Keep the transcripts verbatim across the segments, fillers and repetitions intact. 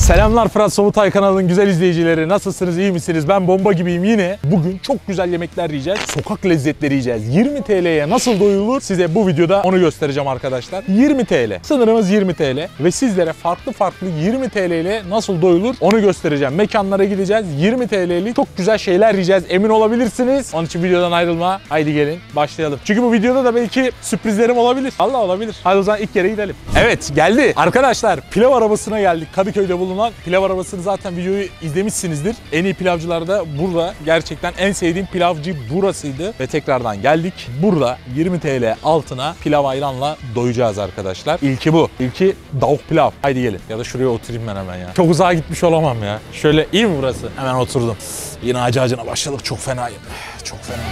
Selamlar Fırat Sobutay kanalının güzel izleyicileri. Nasılsınız, iyi misiniz? Ben bomba gibiyim yine. Bugün çok güzel yemekler yiyeceğiz. Sokak lezzetleri yiyeceğiz. yirmi T L'ye nasıl doyulur? Size bu videoda onu göstereceğim arkadaşlar. yirmi T L. Sınırımız yirmi T L. Ve sizlere farklı farklı yirmi T L ile nasıl doyulur onu göstereceğim. Mekanlara gideceğiz. yirmi T L'lik çok güzel şeyler yiyeceğiz. Emin olabilirsiniz. Onun için videodan ayrılma. Haydi gelin başlayalım. Çünkü bu videoda da belki sürprizlerim olabilir. Allah olabilir. Hadi o zaman ilk yere gidelim. Evet, geldi. Arkadaşlar pilav arabasına geldik. Kadıköy'de bulunan pilav arabasını zaten videoyu izlemişsinizdir. En iyi pilavcılar da burada. Gerçekten en sevdiğim pilavcı burasıydı. Ve tekrardan geldik. Burada yirmi T L altına pilav ayranla doyacağız arkadaşlar. İlki bu. İlki tavuk pilav. Haydi gelin. Ya da şuraya oturayım ben hemen ya. Çok uzağa gitmiş olamam ya. Şöyle iyi mi burası? Hemen oturdum. Yine acı acına başladık. Çok fenayım. Çok fenayım.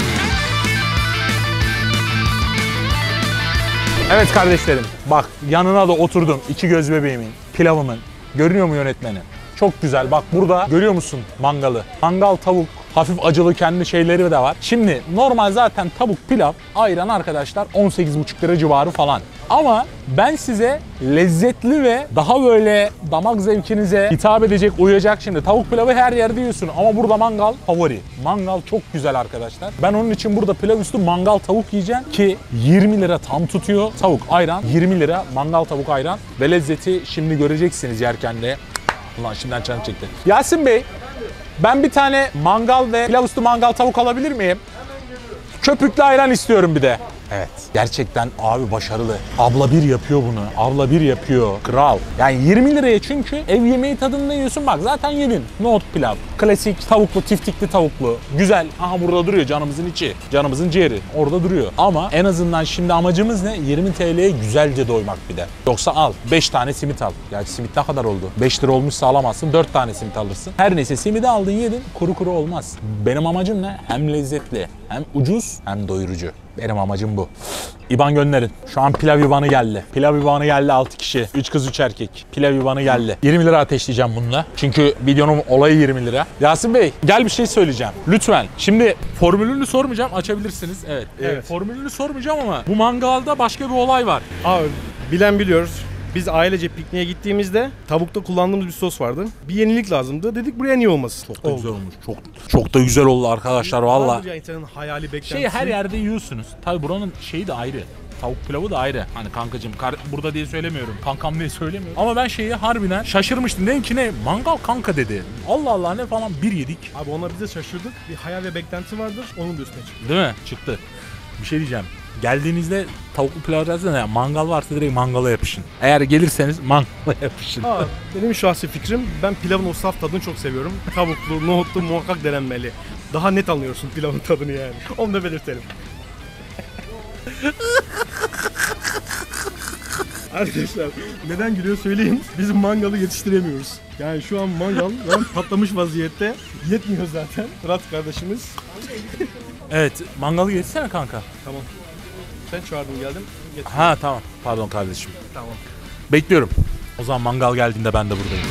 Evet kardeşlerim. Bak yanına da oturdum. İki göz bebeğimin, pilavımın. Görünüyor mu yönetmeni? Çok güzel. Bak burada görüyor musun mangalı? Mangal tavuk. Hafif acılı kendi şeyleri de var. Şimdi normal zaten tavuk pilav ayran arkadaşlar on sekiz buçuk lira civarı falan. Ama ben size lezzetli ve daha böyle damak zevkinize hitap edecek, uyacak şimdi. Tavuk pilavı her yerde yiyorsun ama burada mangal favori. Mangal çok güzel arkadaşlar. Ben onun için burada pilav üstü mangal tavuk yiyeceğim ki yirmi lira tam tutuyor. Tavuk ayran yirmi lira, mangal tavuk ayran ve lezzeti şimdi göreceksiniz yerken de. Ulan şimdiden canım çekti. Yasin Bey, ben bir tane mangal ve pilav üstü mangal tavuk alabilir miyim? Köpüklü ayran istiyorum bir de. Evet. Gerçekten abi başarılı. Abla bir yapıyor bunu. Abla bir yapıyor. Kral. Yani yirmi liraya çünkü ev yemeği tadında yiyorsun. Bak zaten yedin. Nohut pilav. Klasik tavuklu, tiftikli tavuklu. Güzel. Aha burada duruyor canımızın içi. Canımızın ciğeri. Orada duruyor. Ama en azından şimdi amacımız ne? yirmi T L'ye güzelce doymak bir de. Yoksa al. beş tane simit al. Gerçi simit ne kadar oldu? beş lira olmuşsa alamazsın. dört tane simit alırsın. Her neyse simidi aldın yedin. Kuru kuru olmaz. Benim amacım ne? Hem lezzetli, hem ucuz, hem doyurucu. Benim amacım bu. İban gönderin. Şu an pilav ibanı geldi. Pilav ibanı geldi altı kişi. üç kız üç erkek. Pilav ibanı geldi. yirmi lira ateşleyeceğim bununla. Çünkü videonun olayı yirmi lira. Yasin Bey gel bir şey söyleyeceğim. Lütfen. Şimdi formülünü sormayacağım. Açabilirsiniz. Evet. evet. E, formülünü sormayacağım ama bu mangalda başka bir olay var. Abi bilen biliyoruz. Biz ailece pikniğe gittiğimizde tavukta kullandığımız bir sos vardı. Bir yenilik lazımdı. Dedik buraya niye olmasın? Çok da oldu. Güzel olmuş. Çok çok da güzel oldu arkadaşlar valla. Ya insanın hayali beklentisi. Şeyi her yerde yiyorsunuz. Tabii buranın şeyi de ayrı. Tavuk pilavı da ayrı. Hani kankacığım burada diye söylemiyorum. Kankam diye söylemiyorum. Ama ben şeyi harbiden şaşırmıştım. Dedim ki ne? Mangal kanka dedi. Allah Allah ne falan bir yedik. Abi ona biz de şaşırdık. Bir hayal ve beklenti vardır. Onun da üstüne çıktı. Değil mi? Çıktı. Bir şey diyeceğim. Geldiğinizde tavuklu pilav derseniz yani mangal varsa direkt mangala yapışın. Eğer gelirseniz mangala yapışın. Aa, benim şahsi fikrim, ben pilavın o saf tadını çok seviyorum. Tavuklu, nohutlu muhakkak denenmeli. Daha net anlıyorsun pilavın tadını yani. Onu da belirtelim. Arkadaşlar neden gülüyor söyleyeyim. Biz mangalı yetiştiremiyoruz. Yani şu an mangal yani patlamış vaziyette. Yetmiyor zaten Fırat kardeşimiz. Evet, mangalı geçsene kanka. Tamam. Sen çağırdın geldim. Getirdim. Ha tamam. Pardon kardeşim. Tamam. Bekliyorum. O zaman mangal geldiğinde ben de buradayım.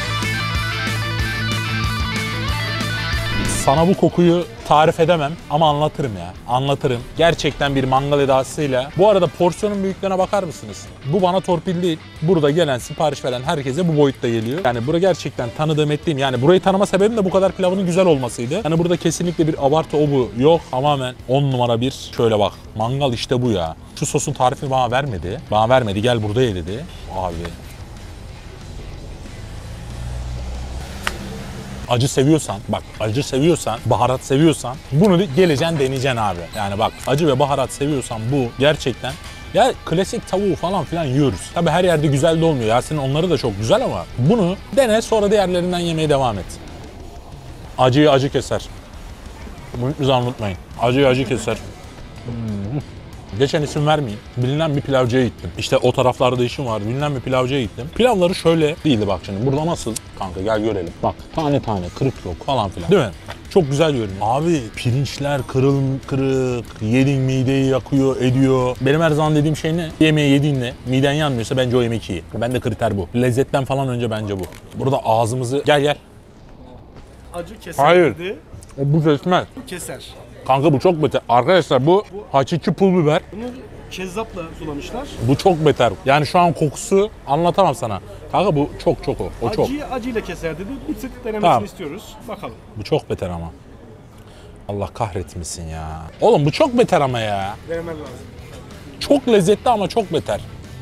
Sana bu kokuyu tarif edemem ama anlatırım ya. Anlatırım. Gerçekten bir mangal edasıyla. Bu arada porsiyonun büyüklüğüne bakar mısınız? Bu bana torpil değil. Burada gelen, sipariş veren herkese bu boyutta geliyor. Yani bura gerçekten tanıdığım ettiğim. Yani burayı tanıma sebebim de bu kadar pilavının güzel olmasıydı. Yani burada kesinlikle bir abartı o bu yok. Tamamen on numara bir. Şöyle bak. Mangal işte bu ya. Şu sosun tarifini bana vermedi. Bana vermedi. Gel burada ye dedi. Abi. Acı seviyorsan, bak acı seviyorsan, baharat seviyorsan bunu geleceksin deneyeceksin abi. Yani bak acı ve baharat seviyorsan bu gerçekten ya klasik tavuğu falan filan yiyoruz. Tabi her yerde güzel de olmuyor. Yasin'in onları da çok güzel ama bunu dene sonra diğerlerinden yemeye devam et. Acıyı acı keser. Bunu hiçbir zaman unutmayın. Acıyı acı keser. Hmm. Geçen isim vermeyeyim. Bilinen bir pilavcıya gittim. İşte o taraflarda işim vardı. Bilinen bir pilavcıya gittim. Pilavları şöyle değildi bak şimdi. Burada nasıl? Kanka gel görelim. Bak tane tane kırık yok falan filan. Değil mi? Çok güzel görünüyor. Abi pirinçler kırıl kırık. Yedin mideyi yakıyor, ediyor. Benim her zaman dediğim şey ne? Yemeği yediğinde miden yanmıyorsa bence o yemek iyi. Ben de kriter bu. Lezzetten falan önce bence bu. Burada ağzımızı... Gel gel. Acı keser Hayır. dedi. O bu kesmez. Keser. Kanka bu çok beter. Arkadaşlar bu hakiki pul biber. Bunu kezzapla sulamışlar. Bu çok beter. Yani şu an kokusu anlatamam sana. Kanka bu çok çok o. O çok. Acıyı acıyla keser dedi. Bir tık denemesini Tamam. istiyoruz. Bakalım. Bu çok beter ama. Allah kahretmesin ya. Oğlum bu çok beter ama ya. Denemen lazım. Çok lezzetli ama çok beter.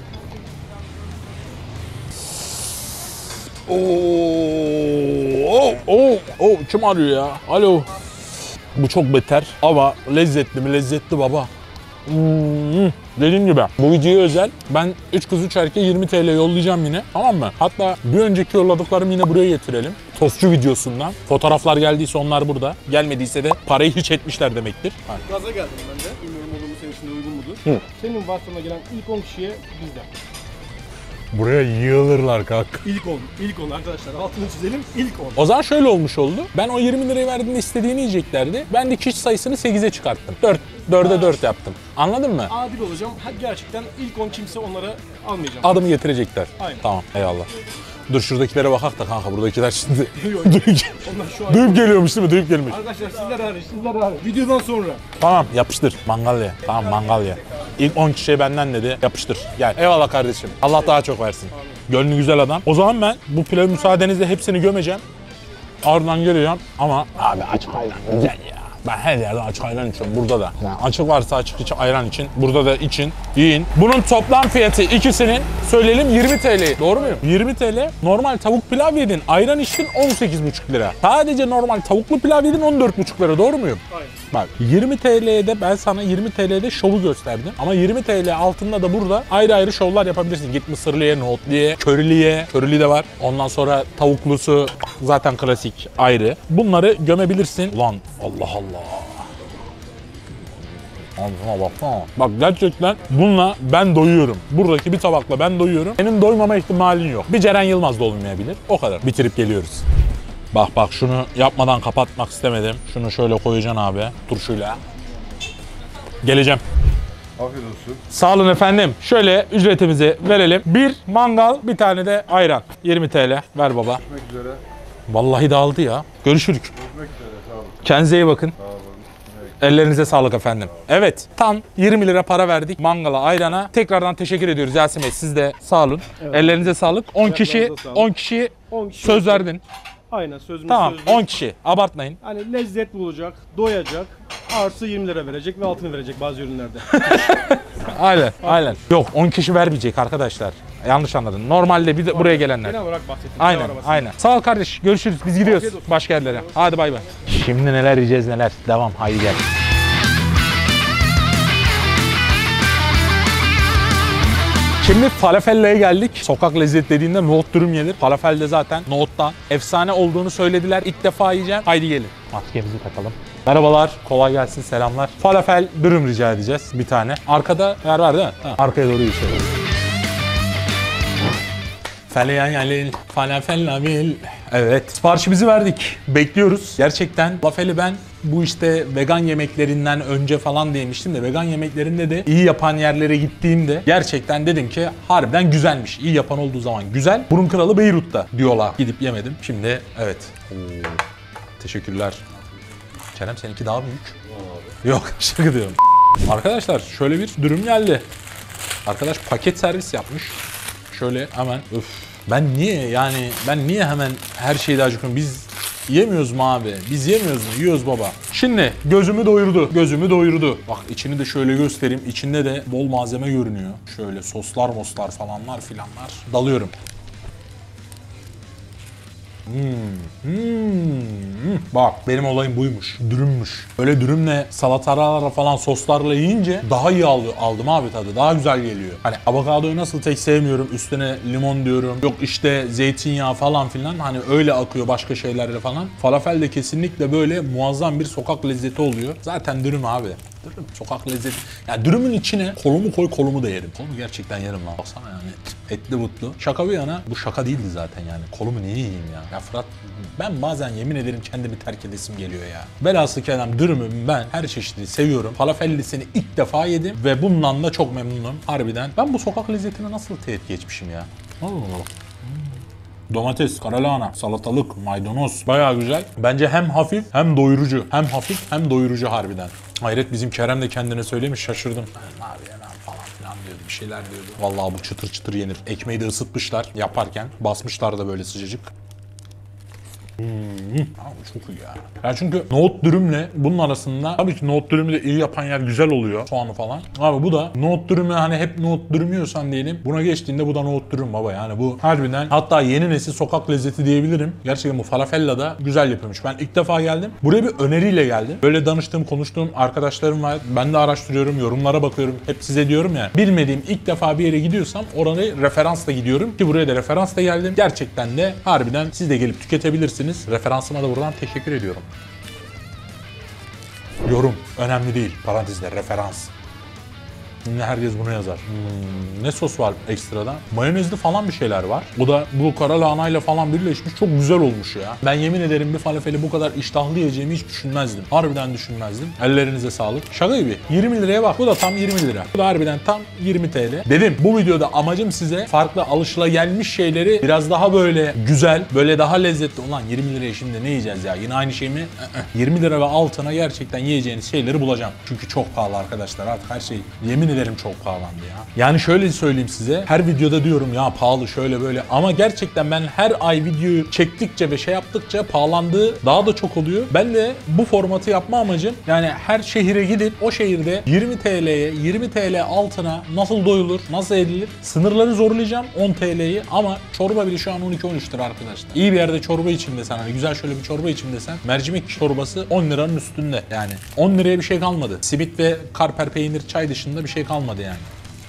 Oo, oo, oo, oo, kim arıyor ya? Alo. Bu çok beter ama lezzetli mi? Lezzetli baba. Hmm. Dediğim gibi bu videoya özel ben üç kız üç erkeğe yirmi TL yollayacağım yine, tamam mı? Hatta bir önceki yolladıklarım yine buraya getirelim. Tostçu videosundan. Fotoğraflar geldiyse onlar burada. Gelmediyse de parayı hiç etmişler demektir. Ha. Gaza geldim ben de. Bilmiyorum olur mu, senin için de uygun mudur? Hı. Senin varlığına gelen ilk on kişiye bizden. Buraya yığılırlar kalk. İlk on. İlk on arkadaşlar. Altını çizelim. İlk on. O zaman şöyle olmuş oldu. Ben o yirmi lirayı verdiğimde istediğini yiyeceklerdi. Ben de kişi sayısını sekize çıkarttım. dört. dörde dört yaptım. Anladın mı? Adil olacağım. Ha, gerçekten ilk on kimse onlara almayacağım. Adımı getirecekler. Aynen. Tamam, eyvallah. Dur şuradakilere bakak da kanka, buradakiler şimdi Yok. duyup, Onlar şu an... duyup geliyormuş değil mi? Duyup gelmiş. Arkadaşlar sizler hariç, sizler hariç. Videodan sonra. Tamam, yapıştır. Mangal ye. Tamam, mangal ye. İlk on kişiye benden dedi. Yapıştır. Gel. Eyvallah kardeşim. Allah daha çok versin. Gönlü güzel adam. O zaman ben bu pilavı müsaadenizle hepsini gömeceğim. Ardından geleceğim ama abi açık ayran güzel ya. Ben her yerde açık ayran içiyorum, burada da. Yani açık varsa açık iç ayran için, burada da için, yiyin. Bunun toplam fiyatı ikisinin söyleyelim yirmi TL. Doğru muyum? yirmi TL. Normal tavuk pilav yedin, ayran içtin on sekiz buçuk lira. Sadece normal tavuklu pilav yedin on dört buçuk lira. Doğru muyum? Aynen. Bak yirmi TL'de ben sana yirmi TL'de şovu gösterdim. Ama yirmi TL altında da burada ayrı ayrı şovlar yapabilirsin. Git mısırlıya, nohutluya, köriliye. Körili de var. Ondan sonra tavuklusu zaten klasik ayrı. Bunları gömebilirsin. Ulan Allah Allah. Ağzına baksana. Bak gerçekten bununla ben doyuyorum. Buradaki bir tabakla ben doyuyorum. Senin doymama ihtimalin yok. Bir Ceren Yılmaz da olmayabilir. O kadar. Bitirip geliyoruz. Bak bak şunu yapmadan kapatmak istemedim. Şunu şöyle koyacaksın abi. Turşuyla. Geleceğim. Afiyet olsun. Sağ olun efendim. Şöyle ücretimizi verelim. Bir mangal, bir tane de ayran. yirmi TL. Ver baba. Görüşmek üzere. Vallahi dağıldı ya. Görüşürük. Görüşmek üzere. Sağ olun. Kendinize iyi bakın. Sağ olun. Ellerinize sağlık efendim. Evet, tam yirmi lira para verdik mangala, ayrana. Tekrardan teşekkür ediyoruz Yasin Bey. Siz de sağ olun. Evet. Ellerinize sağlık. on kişi, Ayaklarınıza sağlık. on kişi on kişi söz verdin. Aynen sözümüz Tamam, sözlü. on kişi. Abartmayın. Hani lezzet bulacak, doyacak, artı yirmi lira verecek ve altını verecek bazı ürünlerde. Aynen, aynen. Yok, on kişi vermeyecek arkadaşlar. Yanlış anladın. Normalde bir de buraya gelenler. Genel olarak bahsettim. Aynen, aynen. Sağ ol kardeş. Görüşürüz. Biz gidiyoruz Afiyet olsun. başka yerlere. Hadi bay bay. Şimdi neler yiyeceğiz neler. Devam. Haydi gel. Şimdi falafella'ya geldik. Sokak lezzet dediğinde nohut dürüm yenir. Falafel de zaten nohuttan efsane olduğunu söylediler. İlk defa yiyeceğim. Haydi gelin. Maskemizi takalım. Merhabalar. Kolay gelsin. Selamlar. Falafel dürüm rica edeceğiz. Bir tane. Arkada yer var değil mi? Ha, arkaya doğru geçelim. Falafel, falafel bil. Evet. Siparişimizi verdik. Bekliyoruz. Gerçekten falafeli ben bu işte vegan yemeklerinden önce falan demiştim de vegan yemeklerinde de iyi yapan yerlere gittiğimde gerçekten dedim ki harbiden güzelmiş. İyi yapan olduğu zaman güzel. Burun kralı Beyrut'ta diyorlar. Gidip yemedim. Şimdi evet. Oo. Teşekkürler. Kerem seninki daha büyük. Yok şaka diyorum. Arkadaşlar şöyle bir dürüm geldi. Arkadaş paket servis yapmış. Şöyle hemen öf. Ben niye yani ben niye hemen her şeyi de acıkıyorum? Biz yemiyoruz mu abi? Biz yemiyoruz mu? Yiyoruz baba. Şimdi gözümü doyurdu. Gözümü doyurdu. Bak içini de şöyle göstereyim. İçinde de bol malzeme görünüyor. Şöyle soslar moslar falanlar filanlar. Dalıyorum. Hmm. Hmm. Bak benim olayım buymuş. Dürümmüş. Öyle dürümle salatalarla falan soslarla yiyince daha iyi aldı, aldım abi tadı. Daha güzel geliyor. Hani avokadoyu nasıl tek sevmiyorum. Üstüne limon diyorum. Yok işte zeytinyağı falan filan. Hani öyle akıyor başka şeylerle falan. Falafel de kesinlikle böyle muazzam bir sokak lezzeti oluyor. Zaten dürüm abi. Dürüm sokak lezzeti. Ya dürümün içine kolumu koy kolumu da yerim. Kolumu gerçekten yerim lan. Baksana yani etli mutlu. Şaka bir yana bu şaka değildi zaten yani. Kolumu niye yiyeyim ya? Ya Fırat ben bazen yemin ederim kendimi terk edesim geliyor ya. Velhasıl kelam dürümü ben her çeşidi seviyorum. Falafellisini ilk defa yedim ve bundan da çok memnunum harbiden. Ben bu sokak lezzetine nasıl teğet geçmişim ya? Allah Allah. Domates, karalahana, salatalık, maydanoz. Bayağı güzel. Bence hem hafif hem doyurucu. Hem hafif hem doyurucu harbiden. Hayret bizim Kerem de kendine söylemiş, şaşırdım. Abi ya falan filan diyordu, bir şeyler diyordu. Vallahi bu çıtır çıtır yenir. Ekmeği de ısıtmışlar yaparken. Basmışlar da böyle sıcacık. Hmm. Abi çok iyi ya. Yani çünkü nohut dürümle bunun arasında tabii ki nohut dürümü de iyi yapan yer güzel oluyor. Soğanı falan. Abi bu da nohut dürümü hani hep nohut dürüm yiyorsan diyelim. Buna geçtiğinde bu da nohut dürüm baba. Yani bu harbiden hatta yeni nesil sokak lezzeti diyebilirim. Gerçekten bu falafella da güzel yapılmış. Ben ilk defa geldim. Buraya bir öneriyle geldim. Böyle danıştığım, konuştuğum arkadaşlarım var. Ben de araştırıyorum, yorumlara bakıyorum. Hep size diyorum ya. Bilmediğim ilk defa bir yere gidiyorsam orayı referansla gidiyorum. Ki buraya da referansla geldim. Gerçekten de harbiden siz de gelip tüketebilirsiniz. Referansıma da buradan teşekkür ediyorum. Yorum önemli değil. Parantezde referans. Şimdi herkes bunu yazar. Hmm, ne sos var ekstradan? Mayonezli falan bir şeyler var. O da bu kara lahanayla falan birleşmiş. Çok güzel olmuş ya. Ben yemin ederim bir falafeli bu kadar iştahlı yiyeceğimi hiç düşünmezdim. Harbiden düşünmezdim. Ellerinize sağlık. Şaka gibi. yirmi liraya bak. Bu da tam yirmi lira. Bu da harbiden tam yirmi TL. Dedim bu videoda amacım size farklı alışılagelmiş şeyleri biraz daha böyle güzel, böyle daha lezzetli. Ulan yirmi liraya şimdi ne yiyeceğiz ya? Yine aynı şey mi? yirmi lira ve altına gerçekten yiyeceğiniz şeyleri bulacağım. Çünkü çok pahalı arkadaşlar. Artık her şey yemin ederim çok pahalandı ya. Yani şöyle söyleyeyim size. Her videoda diyorum ya pahalı şöyle böyle. Ama gerçekten ben her ay videoyu çektikçe ve şey yaptıkça pahalandığı daha da çok oluyor. Ben de bu formatı yapma amacım yani her şehire gidip o şehirde yirmi TL'ye yirmi TL altına nasıl doyulur, nasıl edilir? Sınırları zorlayacağım on TL'yi ama çorba bile şu an on iki on üç lira arkadaşlar. İyi bir yerde çorba içeyim desen hani güzel şöyle bir çorba içeyim desen mercimek çorbası on liranın üstünde yani. on liraya bir şey kalmadı. Simit ve karper peynir çay dışında bir şey kalmadı yani.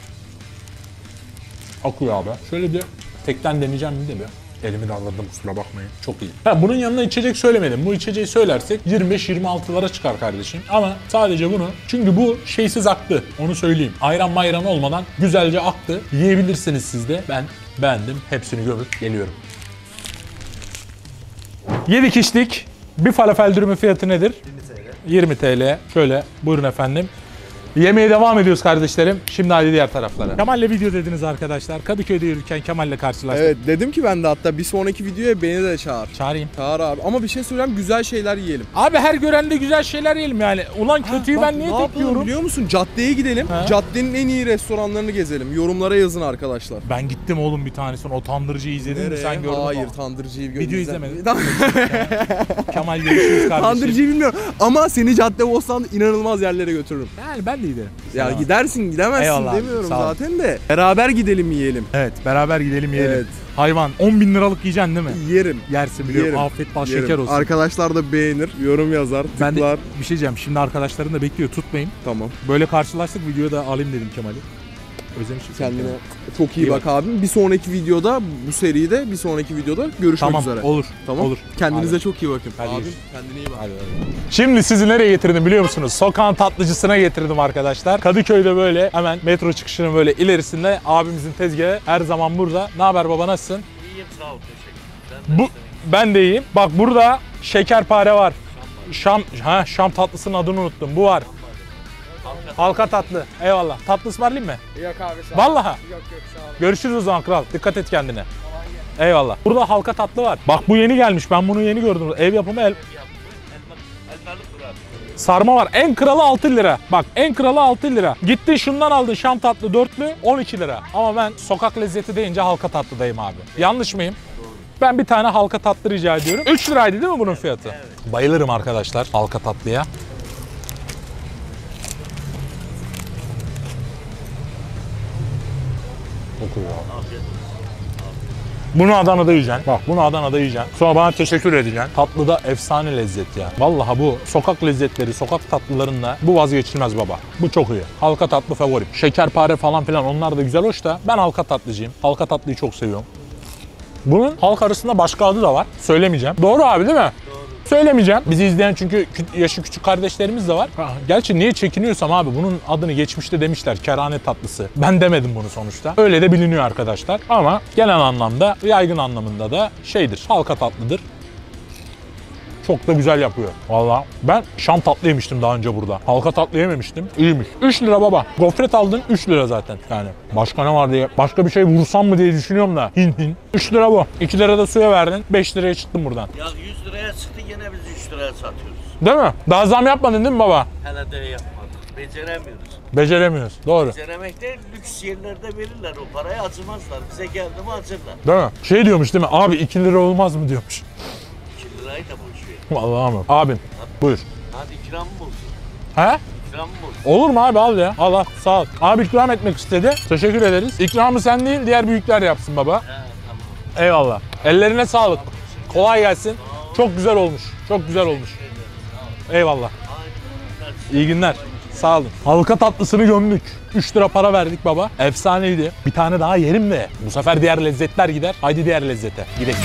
Akıyor abi. Şöyle bir tekten deneyeceğim bir de bir. Elimi de alırdım kusura bakmayın. Çok iyi. Ha, bunun yanına içecek söylemedim. Bu içeceği söylersek yirmi beş yirmi altılara çıkar kardeşim. Ama sadece bunu. Çünkü bu şeysiz aktı. Onu söyleyeyim. Ayran mayran olmadan güzelce aktı. Yiyebilirsiniz siz de. Ben beğendim. Hepsini gömüp geliyorum. Yedik içtik. Bir falafel dürümü fiyatı nedir? yirmi TL. Şöyle buyurun efendim. Yemeğe devam ediyoruz kardeşlerim. Şimdi hadi diğer taraflara. Kemal'le video dediniz arkadaşlar. Kadıköy'de yürürken Kemal'le karşılaştık. Evet dedim ki ben de hatta bir sonraki videoya beni de çağır. Çağırayım. Çağır abi ama bir şey söyleyeyim güzel şeyler yiyelim. Abi her görende güzel şeyler yiyelim yani. Ulan kötüyü Bak, ben niye ne yapalım tekliyorum? biliyor musun? Caddeye gidelim. Ha? Caddenin en iyi restoranlarını gezelim. Yorumlara yazın arkadaşlar. Ben gittim oğlum bir tanesini. O tandırcıyı izledin mi sen gördün mü? Hayır tandırcıyı gördüm. Video izlemedim. Kemal görüşürüz kardeşim. Tandırcıyı bilmiyorum ama seni Caddebostan inanılmaz yerlere götürürüm. Yani ben de giderim. Ya Tamam. gidersin gidemezsin Eyvallah abi, demiyorum sağ ol. zaten de. Beraber gidelim yiyelim. Evet beraber gidelim yiyelim. Evet. Hayvan on bin liralık yiyeceksin değil mi? Yerim. Yersin biliyorum. Yerim. Afiyet bal Yerim. şeker olsun. Arkadaşlar da beğenir, yorum yazar, Ben tıklar. de bir şey diyeceğim. Şimdi arkadaşların da bekliyor. Tutmayın. Tamam. Böyle karşılaştık. Videoyu da alayım dedim Kemal'i. Özlemişim. seni Kendine Kemal. çok iyi, İyi bak, abim. Bir sonraki videoda, bu seride bir sonraki videoda görüşmek Tamam üzere. olur. Tamam. Olur. Kendinize Hadi. çok iyi bakın. Hadi Abim görüşürüz. kendine iyi bak. Hadi, hadi. Şimdi sizi nereye getirdim biliyor musunuz? Sokağın tatlıcısına getirdim arkadaşlar. Kadıköy'de böyle hemen metro çıkışının böyle ilerisinde abimizin tezgahı her zaman burada. Ne haber baba nasılsın? İyiyim sağ ol teşekkür ederim. Bu ben de iyiyim. Bak burada şekerpare var. Şam ha Şam tatlısının adını unuttum. Bu var. Halka tatlı. Eyvallah. Tatlı ısmarlayayım mı? Yok abi sağ ol. Vallahi. Yok yok sağ ol. Görüşürüz o zaman kral. Dikkat et kendine. Eyvallah. Burada halka tatlı var. Bak bu yeni gelmiş. Ben bunu yeni gördüm. Ev yapımı el... Elma, elmalık var abi. sarma var. En kralı altı lira. Bak en kralı altı lira. Gittin şundan aldın Şam tatlı dörtlü on iki lira. Ama ben sokak lezzeti deyince halka tatlıdayım abi. Yanlış mıyım? Ben bir tane halka tatlı rica ediyorum. üç liraydı değil mi bunun fiyatı? Evet. Bayılırım arkadaşlar halka tatlıya. Kokuyor. Bunu Adana'da yiyeceksin. Bak bunu Adana'da yiyeceksin. Sonra bana teşekkür edeceksin. Tatlı da efsane lezzet ya. Vallahi bu sokak lezzetleri, sokak tatlılarında bu vazgeçilmez baba. Bu çok iyi. Halka tatlı favorim. Şekerpare falan filan onlar da güzel hoş da ben halka tatlıcıyım. Halka tatlıyı çok seviyorum. Bunun halk arasında başka adı da var. Söylemeyeceğim. Doğru abi değil mi? Doğru. Söylemeyeceğim. Bizi izleyen çünkü yaşı küçük kardeşlerimiz de var. Gerçi niye çekiniyorsam abi bunun adını geçmişte demişler kerane tatlısı. Ben demedim bunu sonuçta. Öyle de biliniyor arkadaşlar. Ama genel anlamda, yaygın anlamında da şeydir. Halka tatlıdır. Çok da güzel yapıyor. Valla ben Şam tatlı yemiştim daha önce burada. Halka tatlı yememiştim. İyiymiş. üç lira baba. Gofret aldın üç lira zaten. Yani başka ne var diye. Başka bir şey vursam mı diye düşünüyorum da. Hin hin. üç lira bu. iki lira da suya verdin. beş liraya çıktım buradan. Ya yüz liraya çıktı yine biz üç liraya satıyoruz. Değil mi? Daha zam yapmadın değil mi baba? Hele de yapmadık. Beceremiyoruz. Beceremiyoruz. Doğru. Beceremek değil, lüks yerlerde verirler o parayı acımazlar. Bize geldi mi acırlar. Değil mi? Şey diyormuş değil mi? Abi iki lira olmaz mı diyormuş. iki lirayı da boş ver. Vallahi mi? Abim buyur. Hadi ikram mı olsun? He? İkram mı olsun? Olur mu abi, al ya. Allah sağ ol. Abi ikram etmek istedi. Teşekkür ederiz. İkramı sen değil diğer büyükler yapsın baba. He tamam. Eyvallah. Ellerine sağlık. Kolay gelsin. Çok güzel olmuş. Çok güzel olmuş. Eyvallah. İyi günler. Sağ olun. Halka tatlısını gömdük. üç lira para verdik baba. Efsaneydi. Bir tane daha yerim de. Bu sefer diğer lezzetler gider. Haydi diğer lezzete. Gidelim.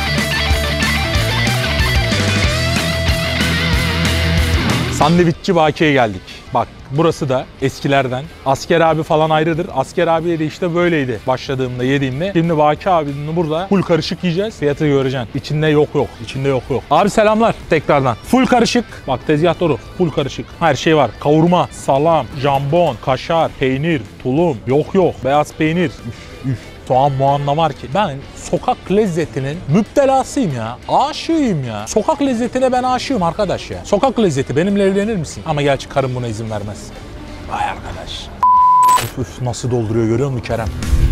Sandviççi Baki'ye geldik. Bak burası da eskilerden. Asker abi falan ayrıdır. Asker abiye de işte böyleydi başladığımda, yediğimde. Şimdi Baki abinin burada full karışık yiyeceğiz. Fiyatı göreceksin. İçinde yok yok. İçinde yok yok. Abi selamlar tekrardan. Full karışık. Bak tezgah doğru. Full karışık. Her şey var. Kavurma, salam, jambon, kaşar, peynir, tulum. Yok yok. Beyaz peynir. Üf, üf. Soğan muanna var ki. Ben sokak lezzetinin müptelasıyım ya. Aşığıyım ya. Sokak lezzetine ben aşığım arkadaş ya. Sokak lezzeti, benimle evlenir misin? Ama gerçi karım buna izin vermez. Vay arkadaş. Üf, üf, nasıl dolduruyor görüyor musun Kerem?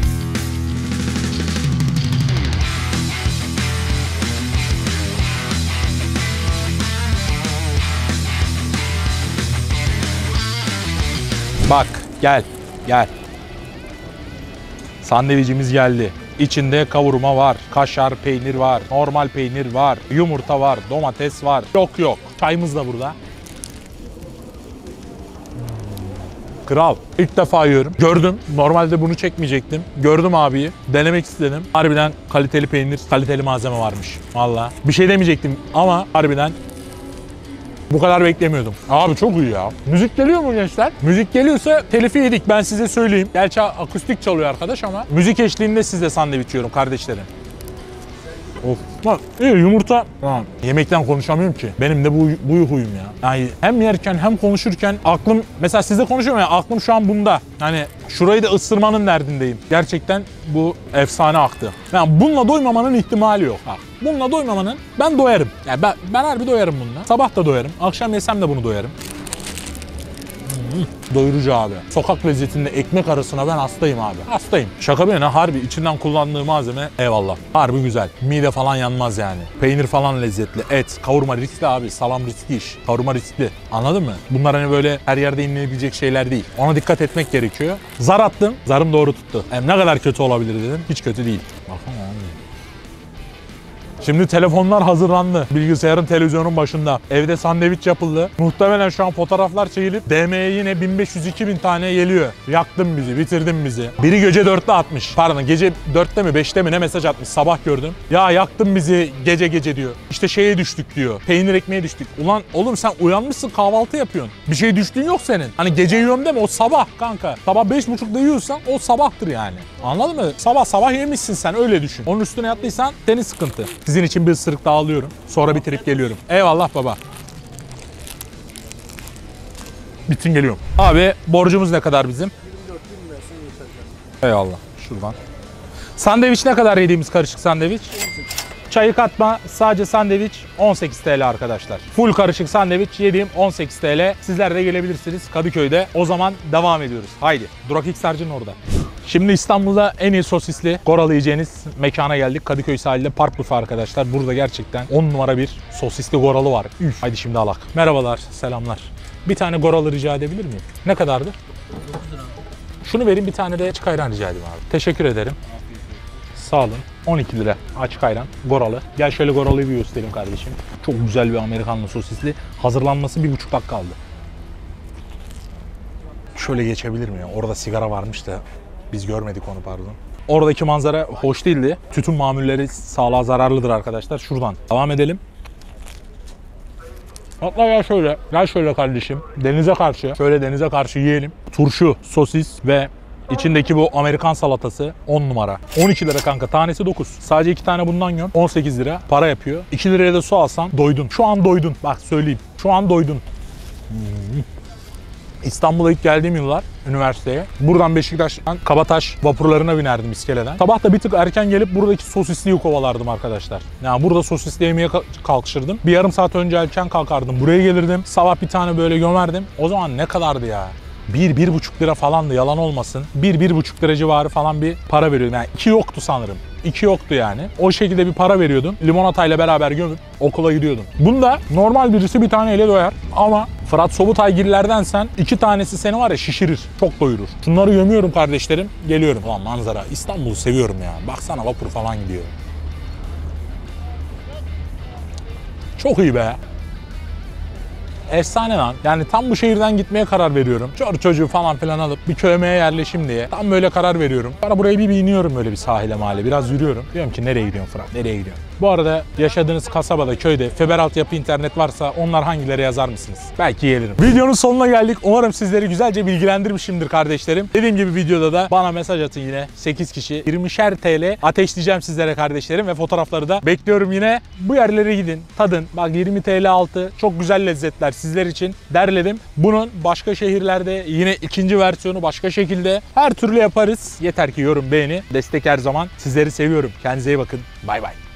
Bak gel gel. Sandviçimiz geldi. İçinde kavurma var, kaşar peynir var, normal peynir var, yumurta var, domates var. Yok yok. Çayımız da burada. Kral. İlk defa yiyorum. Gördüm. Normalde bunu çekmeyecektim. Gördüm abiyi. Denemek istedim. Harbiden kaliteli peynir, kaliteli malzeme varmış. Vallahi. Bir şey demeyecektim ama harbiden bu kadar beklemiyordum. Abi çok iyi ya. Müzik geliyor mu gençler? Müzik geliyorsa telifi yedik, ben size söyleyeyim. Gerçi akustik çalıyor arkadaş ama müzik eşliğinde size sandviç yiyorum kardeşlerim. Of. Bak iyi yumurta. Ha, yemekten konuşamıyorum ki. Benim de bu, bu huyum ya. Yani hem yerken hem konuşurken aklım, mesela sizle konuşuyorum ya, aklım şu an bunda. Hani şurayı da ısırmanın derdindeyim. Gerçekten bu efsane aktı. Yani bununla doymamanın ihtimali yok. Bak, bununla doymamanın, ben doyarım. Yani ben, ben harbi doyarım bununla. Sabah da doyarım. Akşam yesem de bunu doyarım. Doyurucu abi. Sokak lezzetinde ekmek arasına ben hastayım abi. Hastayım. Şaka bir yana harbi içinden kullandığı malzeme eyvallah. Harbi güzel. Mide falan yanmaz yani. Peynir falan lezzetli. Et. Kavurma riskli abi. Salam riskli iş. Kavurma riskli. Anladın mı? Bunlar hani böyle her yerde inleyebilecek şeyler değil. Ona dikkat etmek gerekiyor. Zar attım. Zarım doğru tuttu. Hem ne kadar kötü olabilir dedim. Hiç kötü değil. Bakın abi. Şimdi telefonlar hazırlandı. Bilgisayarın, televizyonun başında. Evde sandviç yapıldı. Muhtemelen şu an fotoğraflar çekilip D M'ye yine bin beş yüz iki bin tane geliyor. Yaktın bizi, bitirdin bizi. Biri gece dörtte atmış. Pardon gece dörtte mi beşte mi ne mesaj atmış, sabah gördüm. Ya yaktın bizi gece gece diyor. İşte şeye düştük diyor. Peynir ekmeğe düştük. Ulan oğlum sen uyanmışsın, kahvaltı yapıyorsun. Bir şey düştüğün yok senin. Hani gece yiyorum deme, o sabah kanka. Sabah beş buçukta yiyorsan o sabahtır yani. Anladın mı? Sabah sabah yemişsin sen, öyle düşün. Onun üstüne yattıysan senin sıkıntı. Sizin için bir ısırık daha alıyorum. Sonra bitirip geliyorum. Eyvallah baba. Bitin geliyorum. Abi borcumuz ne kadar bizim? Eyvallah. Şuradan. Sandviç ne kadar yediğimiz karışık sandviç? Çayı katma sadece sandviç on sekiz TL arkadaşlar. Full karışık sandviç yediğim on sekiz TL. Sizler de gelebilirsiniz Kadıköy'de. O zaman devam ediyoruz. Haydi. Durak X'arcı'nın orada. Şimdi İstanbul'da en iyi sosisli goralı yiyeceğiniz mekana geldik. Kadıköy sahilde Park Büfe arkadaşlar. Burada gerçekten on numara bir sosisli goralı var. Üf. Haydi şimdi alak. Merhabalar, selamlar. Bir tane goralı rica edebilir miyim? Ne kadardı? Şunu vereyim, bir tane de açık ayran rica edeyim abi. Teşekkür ederim. Sağ olun. on iki lira açık ayran, goralı. Gel şöyle goralıyı bir göstereyim kardeşim. Çok güzel bir Amerikanlı sosisli. Hazırlanması bir buçuk dakika kaldı. Şöyle geçebilir miyim? Orada sigara varmış da biz görmedik onu, pardon. Oradaki manzara hoş değildi. Tütün mamulleri sağlığa zararlıdır arkadaşlar. Şuradan devam edelim. Hatta gel şöyle, gel şöyle kardeşim. Denize karşı, şöyle denize karşı yiyelim. Turşu, sosis ve İçindeki bu Amerikan salatası on numara. on iki lira kanka. Tanesi dokuz. Sadece iki tane bundan yiyorum. on sekiz lira para yapıyor. iki liraya da su alsan doydun. Şu an doydun. Bak söyleyeyim. Şu an doydun. Hmm. İstanbul'a ilk geldiğim yıllar üniversiteye. Buradan Beşiktaş'tan Kabataş vapurlarına binerdim iskeleden. Sabah da bir tık erken gelip buradaki sosisliyi kovalardım arkadaşlar. Yani burada sosisli yemeye kalkışırdım. Bir yarım saat önce erken kalkardım. Buraya gelirdim. Sabah bir tane böyle gömerdim. O zaman ne kadardı ya? bir bir buçuk lira falandı, yalan olmasın. bir bir buçuk lira civarı falan bir para veriyordum. Yani iki yoktu sanırım. iki yoktu yani. O şekilde bir para veriyordum. Limonatayla beraber gömüp okula gidiyordum. Bunda normal birisi bir taneyle doyar. Ama Fırat Sobutaygillerdensen iki tanesi seni var ya şişirir. Çok doyurur. Şunları gömüyorum kardeşlerim. Geliyorum. Ulan manzara. İstanbul'u seviyorum ya. Baksana vapur falan gidiyor. Çok iyi be. Efsane lan. Yani tam bu şehirden gitmeye karar veriyorum. Çor çocuğu falan filan alıp bir köymeye yerleşim diye. Tam böyle karar veriyorum. Sonra buraya bir iniyorum böyle bir sahile mahalle. Biraz yürüyorum. Diyorum ki nereye gidiyorsun Fırat? Nereye gidiyorsun? Bu arada yaşadığınız kasabada, köyde fiber altyapı internet varsa onlar hangileri yazar mısınız? Belki gelirim. Videonun sonuna geldik. Umarım sizleri güzelce bilgilendirmişimdir kardeşlerim. Dediğim gibi videoda da bana mesaj atın yine. sekiz kişi yirmişer T L ateşleyeceğim sizlere kardeşlerim ve fotoğrafları da bekliyorum yine. Bu yerlere gidin, tadın. Bak yirmi T L altı çok güzel lezzetler sizler için derledim. Bunun başka şehirlerde yine ikinci versiyonu başka şekilde her türlü yaparız. Yeter ki yorum, beğeni, destek her zaman. Sizleri seviyorum. Kendinize iyi bakın. Bay bay.